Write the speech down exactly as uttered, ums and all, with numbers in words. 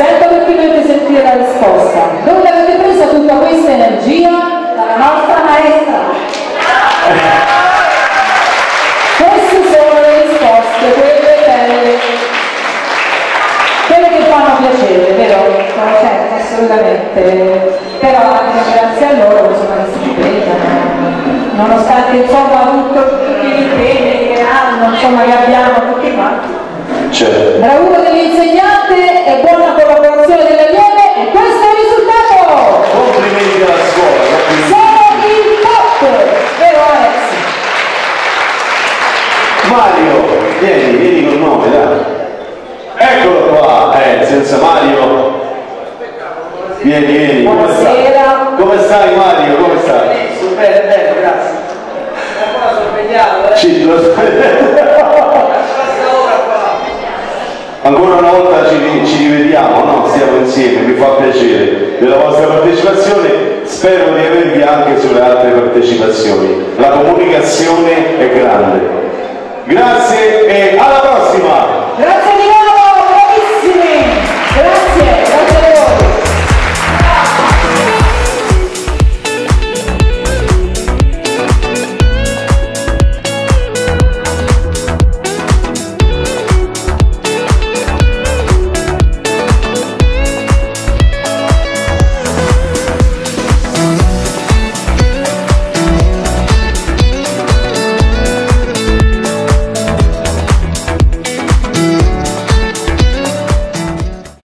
aspetta perché dovete sentire la risposta. Dove avete preso tutta questa energia? Dalla nostra maestra. Queste sono le risposte, quelle belle, quelle che fanno piacere, vero? No, certo, assolutamente. Però anche grazie a loro insomma che si impegnano, nonostante insomma tutto, tutti gli impegni che hanno, insomma che abbiamo tutti quanti. Certo. Bravura dell'insegnante e buona collaborazione dell'allieve, e questo è il risultato! Complimenti alla scuola, complimenti. Sono il top, vero Alex? Mario, vieni, vieni col nome, dai. Eccolo qua, eh, senza Mario. Vieni, vieni. Buonasera. Come stai Mario? Come stai? Benissimo, bene, bene, grazie. Ancora sono impegnato, eh? Ci, lo Ancora una volta ci, ci rivediamo, no? Stiamo insieme, mi fa piacere della vostra partecipazione, spero di avervi anche sulle altre partecipazioni. La comunicazione è grande. Grazie e alla prossima! Grazie.